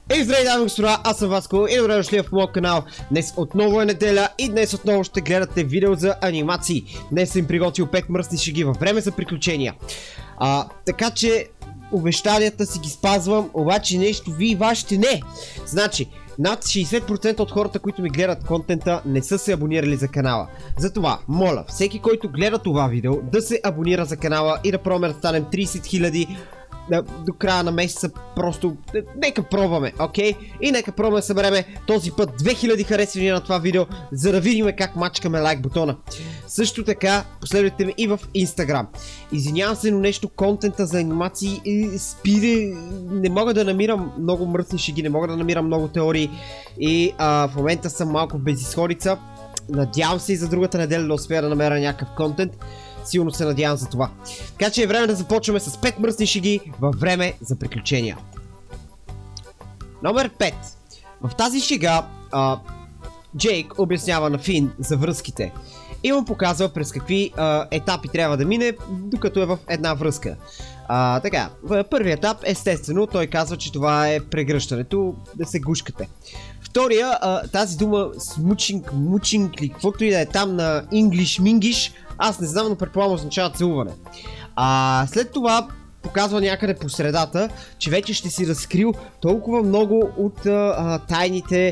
Ей, здравей, дами и господа, аз съм Васко и добре дошли в моят канал. Днес отново е неделя и днес отново ще гледате видео за анимации. Днес съм приготвил 5 мръсни шеги във време за приключения. Така че обещанията си ги спазвам, обаче нещо ви и вашите не. Значи, над 60% от хората, които ми гледат контента, не са се абонирали за канала. Затова, моля, всеки, който гледа това видео, да се абонира за канала и да пробваме да станем 30 000 до края на месеца. Просто нека пробваме, окей? И нека пробваме да събереме този път 2000 харесвания на това видео, за да видим как мачкаме лайк бутона. Също така, последвайте ме и в Instagram. Извинявам се, но нещо контента за анимации и спири, не мога да намирам много мръсни шеги, не мога да намирам много теории и в момента съм малко в безизходица. Надявам се и за другата неделя да успея да намеря някакъв контент. Силно се надявам за това. Така че е време да започваме с 5 мръсни шеги във време за приключения. Номер 5. В тази шега Джейк обяснява на Фин за връзките и му показва през какви етапи трябва да мине, докато е в една връзка. Така, в първият етап, естествено, той казва, че това е прегръщането, да се гушкате. Втория, тази дума смучинг, мучинг или каквото и да е там на инглиш-мингиш, аз не знам, но предполагам означава целуване. След това показва някъде по средата, че вече ще си разкрил толкова много от тайните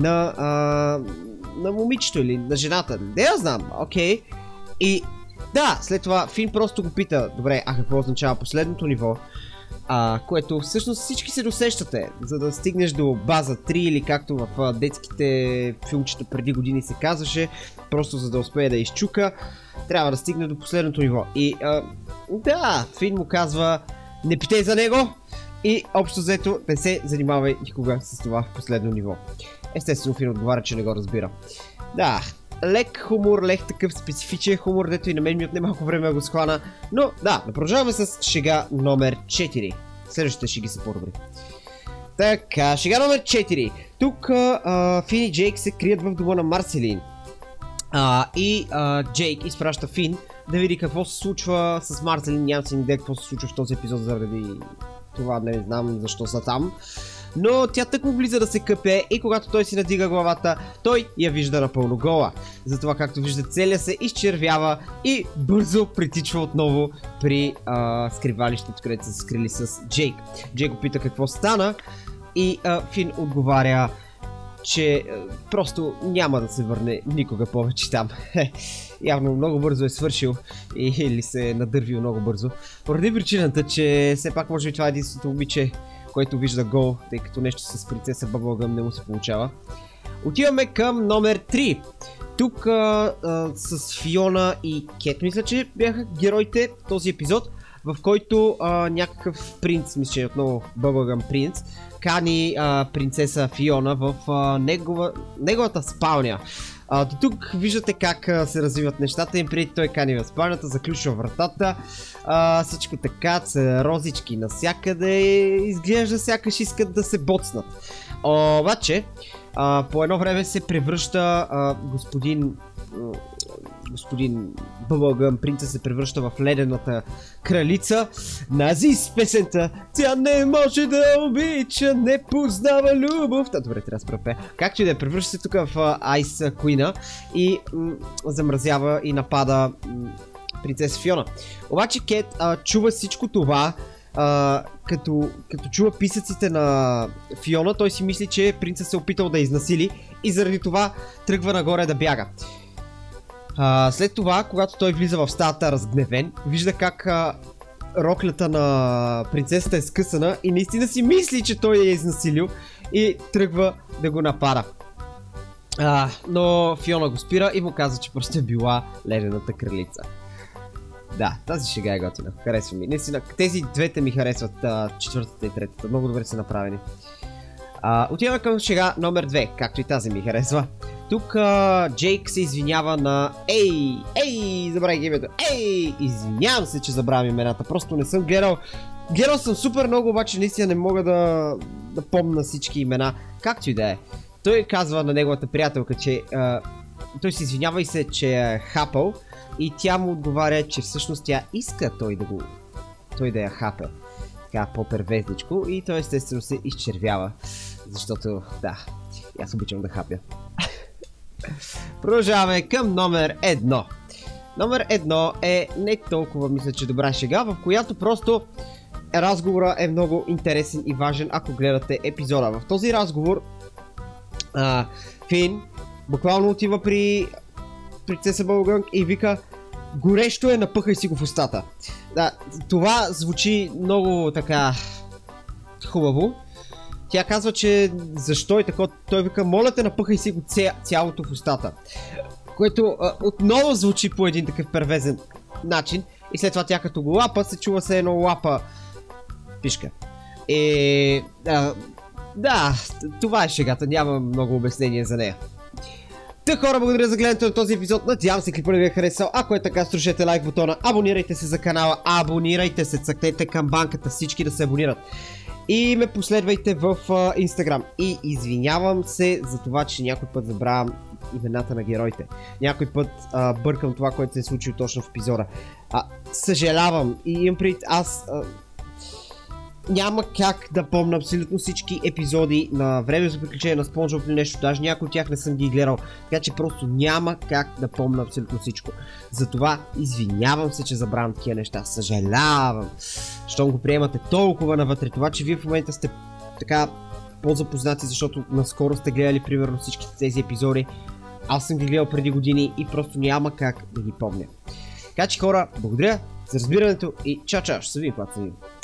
на момичето или на жената. Не я знам, окей. И да, след това Фин просто го пита, добре, какво означава последното ниво? Което всъщност всички се досещате, за да стигнеш до база 3 или както в детските филмчета преди години се казваше, просто за да успее да изчука, трябва да стигне до последното ниво. И да, Фин му казва, не питай за него и общо взето не се занимавай никога с това последно ниво. Естествено Фин отговаря, че не го разбира. Да, лек хумор, лек такъв специфичен хумор, дето и на мен ми отне малко време да го схвана. Но да, продължаваме с шега номер 4. Следващите шеги са по-добри. Така, шега номер 4. Тук Фин и Джейк се крият в дома на Марселин. И Джейк изпраща Фин да види какво се случва с Марселин. Нямам си идея какво се случва в този епизод, заради това не знам защо са там. Но тя тъкмо влиза да се къпе и когато той си надига главата, той я вижда напълно гола. Затова, както вижда, целия се изчервява и бързо притичва отново при скривалището, където са скрили с Джейк. Джейк го пита какво стана и Фин отговаря, че просто няма да се върне никога повече там. Явно много бързо е свършил или се е надървил много бързо. Поради причината, че все пак може би това е единственото момиче, което вижда гол, тъй като нещо с принцеса Бъблгъм не му се получава. Отиваме към номер 3. Тук с Фиона и Кет, мисля, че бяха героите в този епизод, в който някакъв принц, мисля, че отново Бъблгъм принц, кани принцеса Фиона в неговата спалня. До тук виждате как се развиват нещата и преди той кани в спалнята, заключва вратата, всичко така, розички навсякъде, изглежда сякаш искат да се боцнат. Обаче, по едно време се превръща господин Бъблгъм принца се превръща в ледената кралица. Нази с песента "Тя не може да обича, не познава любов". Добре, трябва да спрапе. Както и да превръща се тук в Айс Куина и замразява и напада принцеса Фиона. Обаче Кет чува всичко това. Като чува писъците на Фиона, той си мисли, че принцът се опитал да изнасили и заради това тръгва нагоре да бяга. След това, когато той влиза в стаята разгневен, вижда как роклята на принцесата е скъсана и наистина си мисли, че той я е изнасилил и тръгва да го напада. Но Фиона го спира и му казва, че просто е била ледената кралица. Да, тази шега е готина. Харесва ми. Наистина, тези двете ми харесват, четвъртата и третата. Много добре са направени. Отиваме към шега номер 2, както и тази ми харесва. Тук Джейк се извинява на забравяй името. Извинявам се, че забравям имената. Просто не съм гледал. Гледал съм супер много, обаче наистина не мога да помня всички имена. Както и да е. Той казва на неговата приятелка, че той се извинява и се, че е хапал. И тя му отговаря, че всъщност тя иска той да я хапе. Така по-первезничко и той естествено се изчервява. защото да, аз обичам да хапя. Продължаваме към номер 1. Номер 1 е не толкова, мисля, че добра шега, в която просто разговора е много интересен и важен, ако гледате епизода. В този разговор Фин буквално отива при принцеса Бългънг и вика: горещо е, напъхай си го в устата. Да, това звучи много така хубаво. Тя казва, че защо и така, той вика: моля те, напъхай си го цялото в устата. Което отново звучи по един такъв первезен начин. И след това тя като го лапа, се чува се едно лапа пишка. Да, това е шегата, няма много обяснение за нея. Та хора, благодаря за гледането на този епизод. Надявам се клипът ви е харесал. Ако е така, струшете лайк бутона, абонирайте се за канала, абонирайте се, цъкнете камбанката, всички да се абонират. И ме последвайте в Instagram. И извинявам се за това, че някой път забравям имената на героите. Някой път бъркам това, което се е случило точно в епизода. Съжалявам и имам предвид, аз няма как да помня абсолютно всички епизоди на Време за приключение на SpongeBob или нещо, даже някои от тях не съм ги гледал, така че просто няма как да помня абсолютно всичко. Затова извинявам се, че забравям такива неща, съжалявам, щом го приемате толкова навътре. Това, че вие в момента сте така по-запознати, защото наскоро сте гледали примерно всички тези епизоди, аз съм ги гледал преди години и просто няма как да ги помня. Така че хора, благодаря за разбирането и чао, ще се видим, когато се видим.